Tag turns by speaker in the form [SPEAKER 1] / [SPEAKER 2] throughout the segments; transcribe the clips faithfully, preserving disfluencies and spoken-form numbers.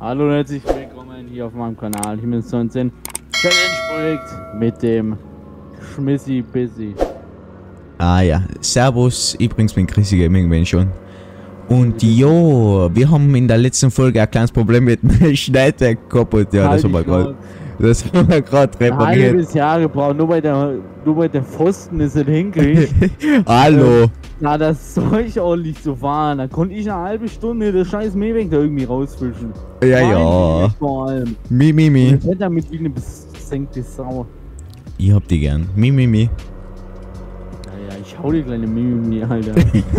[SPEAKER 1] Hallo und herzlich willkommen hier auf meinem Kanal. Hier ist neunzehn Challenge-Projekt mit dem Schmissi Bissi.
[SPEAKER 2] Ah ja, servus, übrigens bin Chrissy Gaming, wenn schon. Und jo, wir haben in der letzten Folge ein kleines Problem mit dem Schneidwerk kaputt. Ja, das haben wir gerade. Das haben wir gerade repariert.
[SPEAKER 1] Ein halbes Jahr gebraucht, nur bei der, nur bei der Pfosten ist es hingekriegt.
[SPEAKER 2] Hallo.
[SPEAKER 1] Na, das Zeug ordentlich zu fahren. Da konnte ich eine halbe Stunde das scheiß Mähwerk da irgendwie rausfischen.
[SPEAKER 2] Ja, ja.
[SPEAKER 1] Vor allem.
[SPEAKER 2] Mi, mi, mi.
[SPEAKER 1] Ich hätte damit wie eine besenkte Sau.
[SPEAKER 2] Ich hab die gern. Mi, mi, mi.
[SPEAKER 1] Ja, ja, ich hau die kleine Mimi, Alter.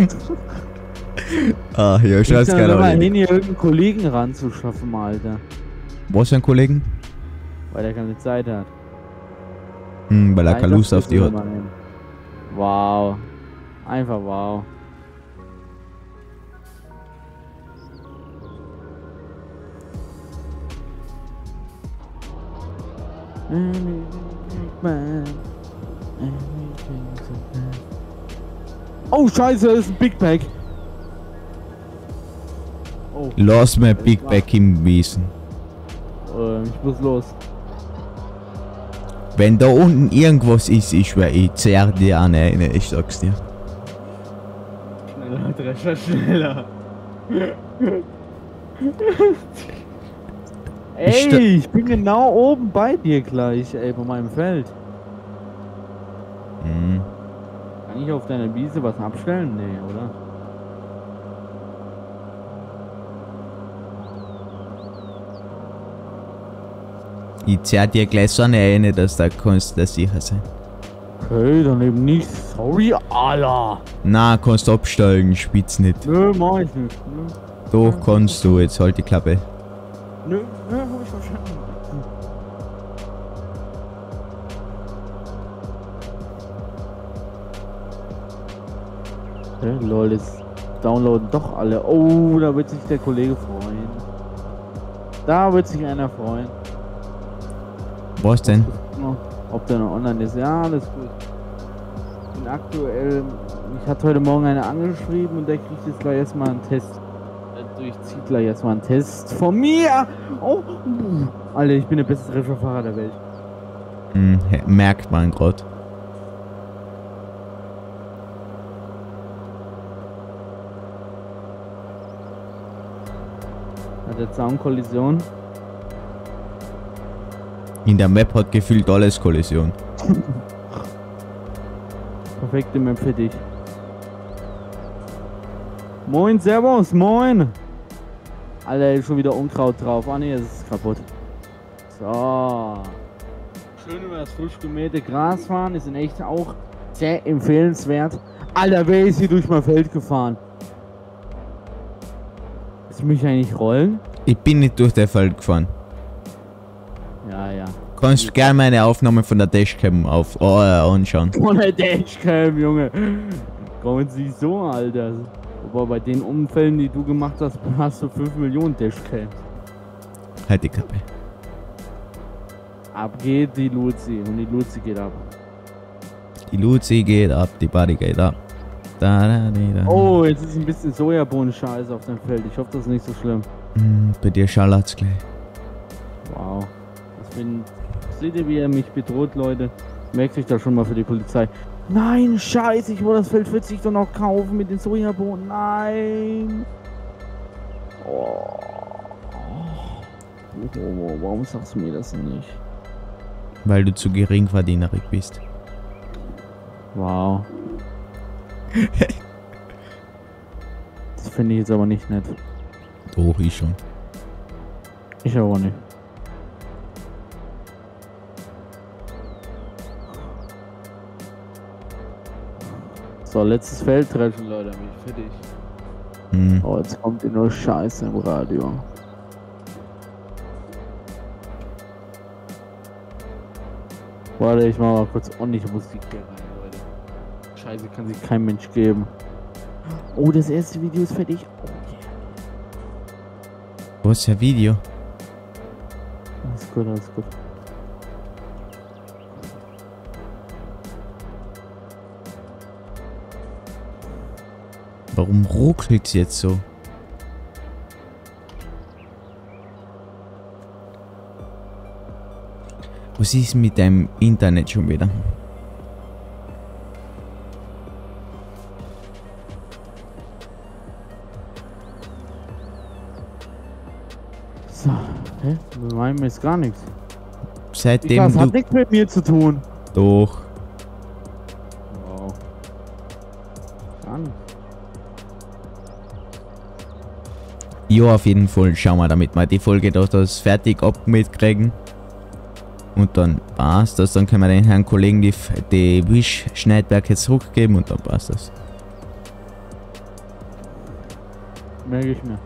[SPEAKER 2] Ah, ja, scheiß
[SPEAKER 1] Ich
[SPEAKER 2] geil.
[SPEAKER 1] mal hin, hier irgendeinen Kollegen ranzuschaffen, Alter.
[SPEAKER 2] Was für ein Kollegen?
[SPEAKER 1] Weil er keine Zeit hat.
[SPEAKER 2] Hm, weil er keine Lust auf die hat.
[SPEAKER 1] Wow. Einfach wow. Oh Scheiße, das ist ein Big Bag. Oh.
[SPEAKER 2] Lass mir Big Bag im Wesen.
[SPEAKER 1] Ähm, ich muss los.
[SPEAKER 2] Wenn da unten irgendwas ist, ich schwör, ich zerr dir an eine, ich sag's dir.
[SPEAKER 1] Schneller, Drescher, schneller. Ey, ich bin genau oben bei dir gleich, ey, bei meinem Feld.
[SPEAKER 2] Hm.
[SPEAKER 1] Kann ich auf deiner Wiese was abstellen? Nee, oder?
[SPEAKER 2] Ich zerr dir gleich so eine eine, dass da kannst du da sicher sein.
[SPEAKER 1] Okay, dann eben nicht. Sorry, Allah.
[SPEAKER 2] Na, kannst du absteigen, spitz nicht.
[SPEAKER 1] Nö, mach ich nicht. Nö.
[SPEAKER 2] Doch, kannst du, jetzt halt die Klappe.
[SPEAKER 1] Nö, nö, hab ich verstanden. Okay, lol, jetzt downloaden doch alle. Oh, da wird sich der Kollege freuen. Da wird sich einer freuen.
[SPEAKER 2] Was denn?
[SPEAKER 1] Ob der noch online ist. Ja, alles gut. Ich bin aktuell. Ich hatte heute Morgen eine angeschrieben und der kriegt jetzt gleich erstmal einen Test. Der durchzieht gleich erstmal einen Test von mir. Oh, Alter, ich bin der beste Trefferfahrer der Welt.
[SPEAKER 2] Hm, merkt man grad.
[SPEAKER 1] Hat der Zaun Kollision?
[SPEAKER 2] In der Map hat gefühlt alles Kollision.
[SPEAKER 1] Perfekte Map für dich. Moin, servus, moin! Alter, ist schon wieder Unkraut drauf. Ah ne, es ist kaputt. So. Schön über das frisch gemähte Gras fahren, ist in echt auch sehr empfehlenswert. Alter, wer ist hier durch mein Feld gefahren? Willst du mich eigentlich rollen?
[SPEAKER 2] Ich bin nicht durch der Feld gefahren.
[SPEAKER 1] Ja, ja.
[SPEAKER 2] Kannst gerne meine Aufnahme von der Dashcam auf oh, äh, anschauen.
[SPEAKER 1] Von der Dashcam, Junge. Kommen Sie so, Alter. Aber bei den Unfällen, die du gemacht hast, hast du fünf Millionen Dashcams.
[SPEAKER 2] Halt die Kappe.
[SPEAKER 1] Ab geht die Luzi und die Luzi geht ab.
[SPEAKER 2] Die Luzi geht ab, die Party geht ab. Da, da, da, da.
[SPEAKER 1] Oh, jetzt ist ein bisschen Sojabohnen-Scheiße auf dem Feld. Ich hoffe, das ist nicht so schlimm.
[SPEAKER 2] Hm, bei dir schallert's gleich.
[SPEAKER 1] Wow. Ich bin... Seht ihr, wie er mich bedroht, Leute? Merkt euch da schon mal für die Polizei. Nein, scheiße, ich wollte das Feld vierzig doch noch kaufen mit den Sojabohnen. Nein. Oh. Oh, warum sagst du mir das nicht?
[SPEAKER 2] Weil du zu geringverdienerig bist.
[SPEAKER 1] Wow. Das finde ich jetzt aber nicht nett.
[SPEAKER 2] Doch, ich schon.
[SPEAKER 1] Ich aber nicht. So, letztes Feld treffen, Leute, bin ich fertig.
[SPEAKER 2] Hm.
[SPEAKER 1] Oh, jetzt kommt ihr nur Scheiße im Radio. Warte, ich mach mal kurz ordentlich Musik hier rein, Leute. Scheiße kann sich kein Mensch geben. Oh, das erste Video ist fertig. Oh yeah.
[SPEAKER 2] Wo ist der Video?
[SPEAKER 1] Alles gut, alles gut.
[SPEAKER 2] Warum ruckelt's jetzt so? Was ist mit deinem Internet schon wieder?
[SPEAKER 1] So, hä? Wir meinen jetzt gar nichts.
[SPEAKER 2] Seitdem
[SPEAKER 1] Das
[SPEAKER 2] du...
[SPEAKER 1] hat nichts mit mir zu tun.
[SPEAKER 2] Doch.
[SPEAKER 1] Wow. Gar nicht.
[SPEAKER 2] Ja, auf jeden Fall. Schauen wir, damit wir die Folge doch das fertig ab mitkriegen. Und dann passt das. Dann können wir den Herrn Kollegen die, die Wischschneidwerke zurückgeben und dann passt das.
[SPEAKER 1] Merke ich mir.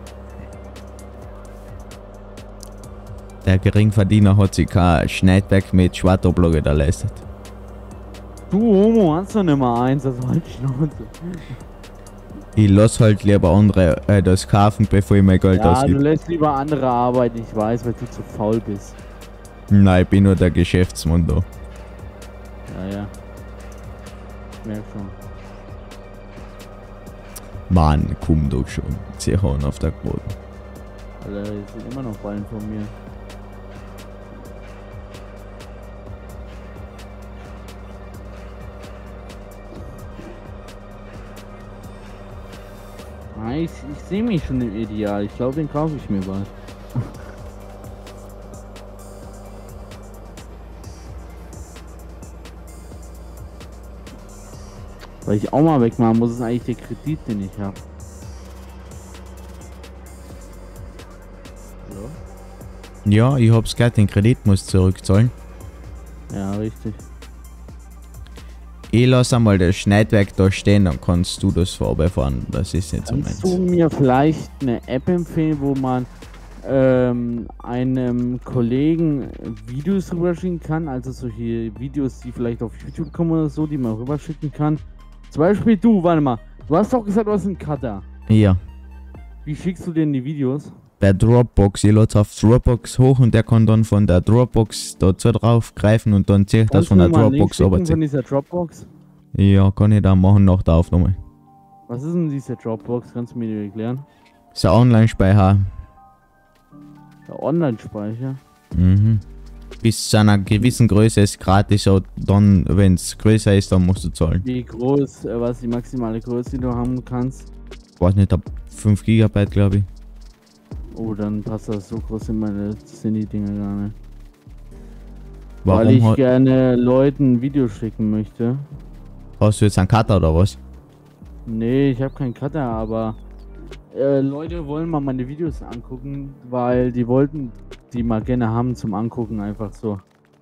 [SPEAKER 2] Der Geringverdiener hat sich kein Schneidwerk mit Schwartobloge geleistet.
[SPEAKER 1] Du Homo, hast du nicht mal eins, das halt Schnauze.
[SPEAKER 2] Ich lass halt lieber andere äh, das kaufen, bevor ich mein Geld
[SPEAKER 1] Ja,
[SPEAKER 2] ausgebe.
[SPEAKER 1] du lässt lieber andere arbeiten, ich weiß, weil du zu faul bist.
[SPEAKER 2] Nein, ich bin nur der Geschäftsmann da.
[SPEAKER 1] Ja, ja. Ich merk schon.
[SPEAKER 2] Mann, komm doch schon. Sie hauen auf der Boden.
[SPEAKER 1] Alter, die sind immer noch Ballen von mir. Ah, ich, ich sehe mich schon im Ideal. Ich glaube, den kaufe ich mir bald. Weil ich auch mal wegmachen muss, ist eigentlich der Kredit, den ich habe.
[SPEAKER 2] Ja, ich hab's gehört, den Kredit muss zurückzahlen.
[SPEAKER 1] Ja, richtig.
[SPEAKER 2] Ich lass einmal das Schneidwerk da stehen, dann kannst du das vorbeifahren. Das ist nicht so
[SPEAKER 1] Kannst
[SPEAKER 2] meins.
[SPEAKER 1] du mir vielleicht eine App empfehlen, wo man ähm, einem Kollegen Videos rüberschicken kann? Also solche Videos, die vielleicht auf YouTube kommen oder so, die man rüberschicken kann. Zum Beispiel du, warte mal. Du hast doch gesagt, du hast einen Cutter.
[SPEAKER 2] Ja.
[SPEAKER 1] Wie schickst du denn die Videos?
[SPEAKER 2] Der Dropbox, ich lade auf Dropbox hoch und der kann dann von der Dropbox dazu drauf greifen und dann ziehe ich das
[SPEAKER 1] Kannst
[SPEAKER 2] von
[SPEAKER 1] du
[SPEAKER 2] der
[SPEAKER 1] mir mal einen Link
[SPEAKER 2] Dropbox
[SPEAKER 1] schicken
[SPEAKER 2] runterziehen.
[SPEAKER 1] von dieser Dropbox?
[SPEAKER 2] Ja, kann ich da machen nach der Aufnahme.
[SPEAKER 1] Was ist denn diese Dropbox? Kannst du mir die erklären?
[SPEAKER 2] Das ist ein Online-Speicher.
[SPEAKER 1] Der Online-Speicher?
[SPEAKER 2] Mhm. Bis zu einer gewissen Größe ist gratis, und dann, wenn es größer ist, dann musst du zahlen.
[SPEAKER 1] Wie groß, äh, was ist die maximale Größe, die du haben kannst?
[SPEAKER 2] Ich weiß nicht, ab fünf Gigabyte, glaube ich.
[SPEAKER 1] Oh, dann passt das, so groß sind meine sind die Dinger gar nicht.
[SPEAKER 2] Warum
[SPEAKER 1] Weil ich
[SPEAKER 2] ha
[SPEAKER 1] gerne Leuten Videos schicken möchte.
[SPEAKER 2] hast du jetzt einen Cutter oder was?
[SPEAKER 1] Nee, ich habe keinen Cutter, aber äh, Leute wollen mal meine Videos angucken, weil die wollten die mal gerne haben zum Angucken, einfach so.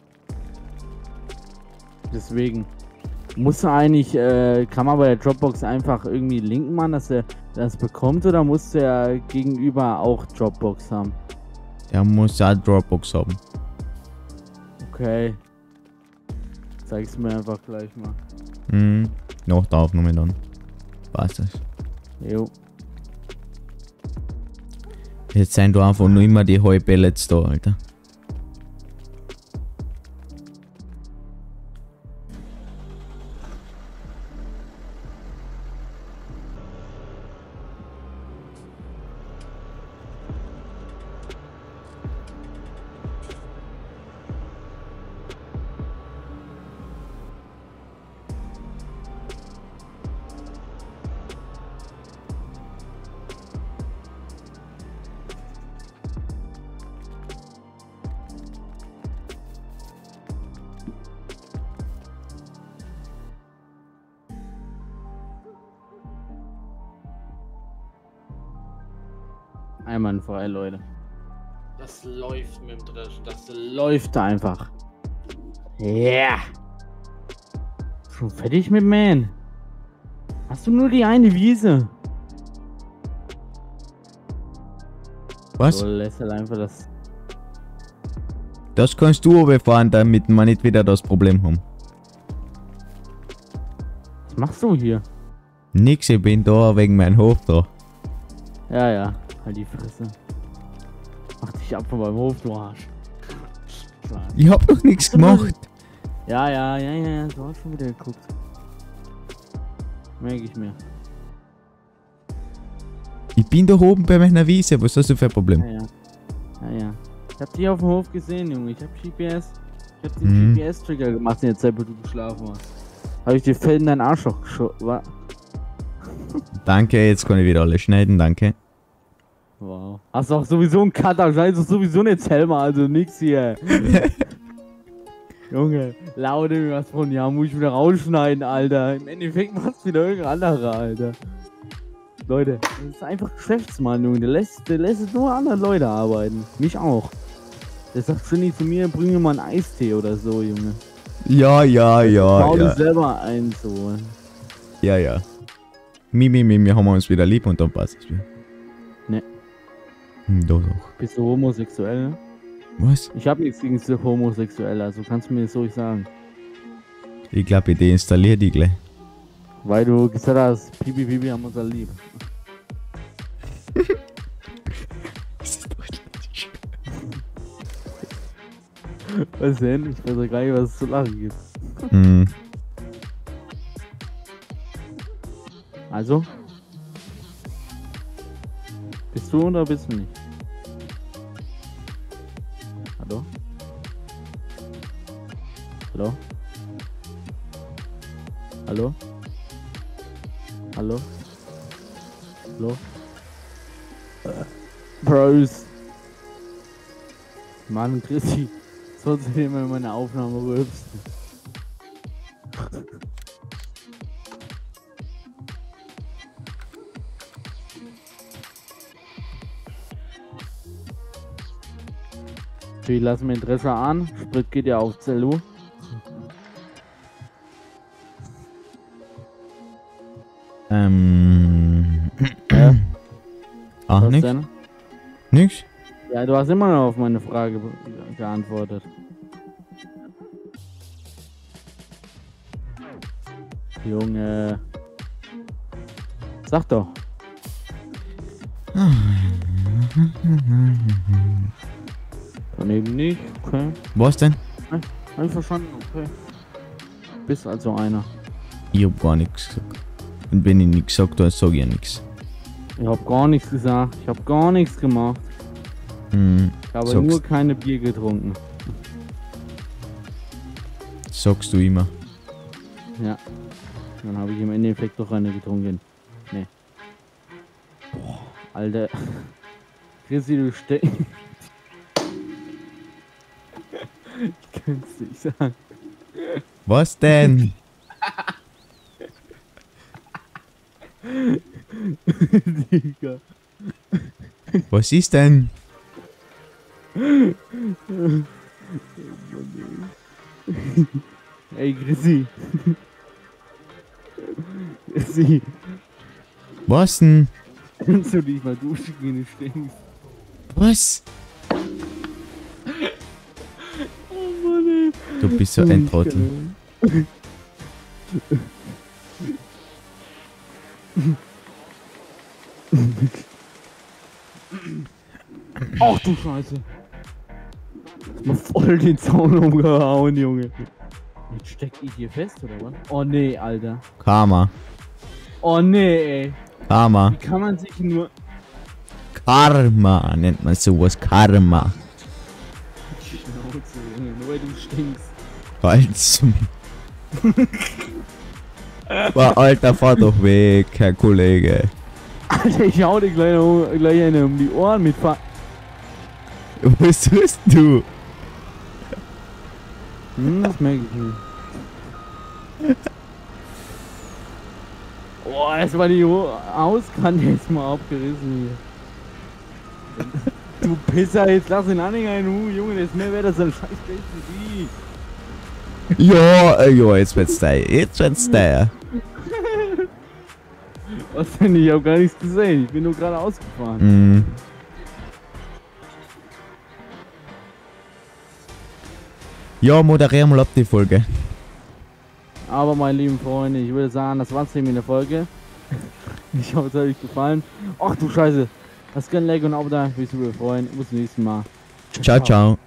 [SPEAKER 1] Deswegen. Muss eigentlich, äh, kann man bei der Dropbox einfach irgendwie linken, Mann, dass er das bekommt, oder muss der gegenüber auch Dropbox haben?
[SPEAKER 2] Der muss ja Dropbox haben.
[SPEAKER 1] Okay. Zeig's mir einfach gleich mal.
[SPEAKER 2] Mhm. Nach der Aufnahme dann. Passt das.
[SPEAKER 1] Jo.
[SPEAKER 2] Jetzt sind da einfach nur immer die Heupellets da, Alter. Einwandfrei, Leute. Das läuft mit dem Dreschen. Das läuft einfach. Ja. Yeah. Schon fertig mit Man. Hast du nur die eine Wiese? Was?
[SPEAKER 1] So, lässt halt einfach das.
[SPEAKER 2] Das kannst du befahren, damit wir nicht wieder das Problem haben.
[SPEAKER 1] Was machst du hier?
[SPEAKER 2] Nix, ich bin da wegen meinem Hof da.
[SPEAKER 1] Ja, ja. Halt die Fresse. Mach dich ab von meinem Hof, du Arsch.
[SPEAKER 2] Ich hab doch nichts gemacht.
[SPEAKER 1] Ja, ja, ja, ja, ja. Du hast schon wieder geguckt. Merke ich mir.
[SPEAKER 2] Ich bin da oben bei meiner Wiese, was hast du für ein Problem?
[SPEAKER 1] Ja, ja. Ja, ja. Ich hab dich auf dem Hof gesehen, Junge. Ich hab G P S. Ich hab den
[SPEAKER 2] Mhm.
[SPEAKER 1] G P S-Trigger gemacht in der Zeit, wo du geschlafen hast. Hab ich dir Fell in deinen Arschloch geschoben. Wa-
[SPEAKER 2] Danke, jetzt kann ich wieder alles schneiden, danke.
[SPEAKER 1] Wow. Hast du auch sowieso einen Cutter, scheiße, sowieso nicht Selma, also nix hier. Junge, laute mir was von, ja, muss ich wieder rausschneiden, Alter. Im Endeffekt macht's wieder irgendein anderer, Alter. Leute, das ist einfach Geschäftsmann, Junge. Der lässt, der lässt nur andere Leute arbeiten. Mich auch. Der sagt ständig zu mir, bring mir mal einen Eistee oder so, Junge.
[SPEAKER 2] Ja, ja, ja,
[SPEAKER 1] Bau dir
[SPEAKER 2] ja.
[SPEAKER 1] selber ein, so.
[SPEAKER 2] Ja, ja. Mimi, Mimi, haben wir uns wieder lieb und dann passt es wieder.
[SPEAKER 1] Ne.
[SPEAKER 2] Hm, doch, doch.
[SPEAKER 1] Bist du homosexuell, ne?
[SPEAKER 2] Was?
[SPEAKER 1] Ich hab nichts gegen so homosexuell, also kannst du mir das ruhig sagen.
[SPEAKER 2] Ich glaube, ich deinstalliere die gleich.
[SPEAKER 1] Weil du gesagt hast, Pipi Pipi haben uns alle lieb. Was denn? Ich weiß ja gar nicht, was es zu lachen gibt.
[SPEAKER 2] Hm.
[SPEAKER 1] Also? Bist du oder bist du nicht? Hallo? Hallo? Hallo? Hallo? Hallo? Bros. Mann, Chrissy. Sonst immer meine Aufnahme rülpst. Ich lasse mir den Drescher an. Sprit geht ja auf Zellu.
[SPEAKER 2] Ähm.
[SPEAKER 1] Ja.
[SPEAKER 2] Ach,
[SPEAKER 1] Was
[SPEAKER 2] nix?
[SPEAKER 1] denn?
[SPEAKER 2] Nix?
[SPEAKER 1] Ja, du hast immer noch auf meine Frage be- geantwortet. Junge. Sag doch. Dann eben nicht, okay.
[SPEAKER 2] Was denn?
[SPEAKER 1] Hab ich verstanden, okay. Bist also einer.
[SPEAKER 2] Ich hab gar nichts gesagt. Und wenn ich nichts sag, dann sag ich ja nichts.
[SPEAKER 1] Ich hab gar nichts gesagt. Ich hab gar nichts gemacht.
[SPEAKER 2] Hm.
[SPEAKER 1] Ich habe
[SPEAKER 2] Sagst-
[SPEAKER 1] nur keine Bier getrunken.
[SPEAKER 2] Sagst du immer.
[SPEAKER 1] Ja. Dann habe ich im Endeffekt doch eine getrunken. Nee. Boah, Alter. Chrissy, du steckst. Ich kann's nicht sagen.
[SPEAKER 2] Was denn?
[SPEAKER 1] Digga.
[SPEAKER 2] Was ist denn?
[SPEAKER 1] Ey, Chrissy. Chrissy,
[SPEAKER 2] Was denn?
[SPEAKER 1] kannst du dich mal duschen gehen, du stinkst.
[SPEAKER 2] Was?
[SPEAKER 1] Oh Mann, ey.
[SPEAKER 2] Du bist so ein Trottel.
[SPEAKER 1] Ach du Scheiße. Mal voll den Zaun umgehauen, Junge. Jetzt steck ich hier fest, oder was? Oh nee, Alter.
[SPEAKER 2] Karma.
[SPEAKER 1] Oh nee, ey.
[SPEAKER 2] Karma.
[SPEAKER 1] Wie kann man sich nur...
[SPEAKER 2] Karma nennt man sowas. Karma.
[SPEAKER 1] Schnauze, Junge, nur weil du stinkst.
[SPEAKER 2] Falls. Boah, Alter, fahr doch weg, Herr Kollege.
[SPEAKER 1] Alter, ich hau dir gleich, um, gleich eine um die Ohren mit Fa...
[SPEAKER 2] Was tust du?
[SPEAKER 1] Hm, das merke ich nicht. Boah, das war die Ho- Auskante jetzt mal abgerissen hier. Du Pisser, jetzt lass den Anhänger in Ruhe, Junge, das ist mehr wert als ein scheiß Geld für die.
[SPEAKER 2] Ja, äh, ja, jetzt wird's da. Jetzt wird's da.
[SPEAKER 1] Was denn? Ich hab gar nichts gesehen, ich bin nur gerade ausgefahren.
[SPEAKER 2] Mhm. Ja, moderier mal ab die Folge.
[SPEAKER 1] Aber meine lieben Freunde, ich würde sagen, das war's hier mit der Folge. Ich hoffe, es hat euch gefallen. Ach du Scheiße. Lasst gerne ein Like und ein Abo da, würde mich super freuen. Bis zum nächsten Mal.
[SPEAKER 2] Ciao, ciao.